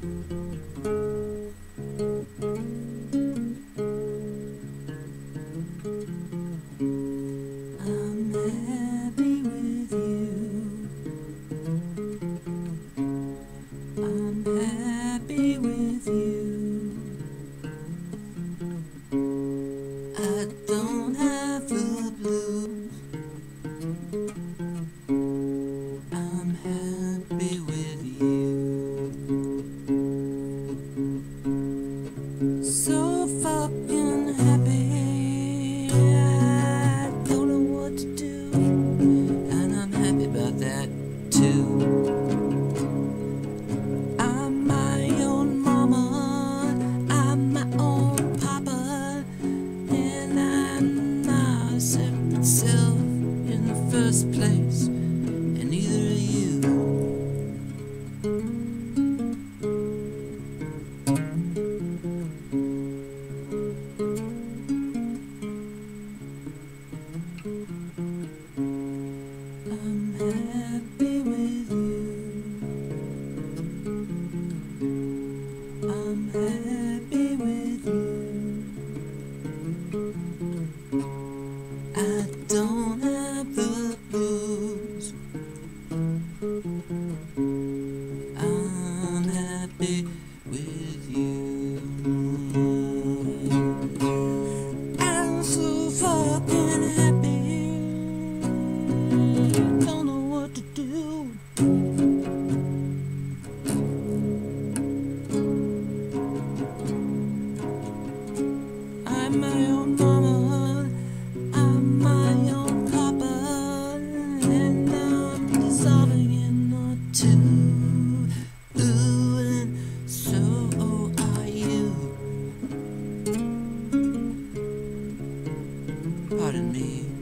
I'm happy with you. I'm happy with you. I don't have the blues. I'm happy with you. So fucking happy. I don't know what to do, and I'm happy about that too. I'm my own mama, I'm my own papa, and I'm not a separate self in the first place, and neither are you. I'm happy with you. I'm happy with you. I don't have the blues. I'm happy with you. I'm so fucking happy. Don't know what to do. I'm my own mama, I'm my own papa, and I'm dissolving into two. Ooh, and so are you. Pardon me.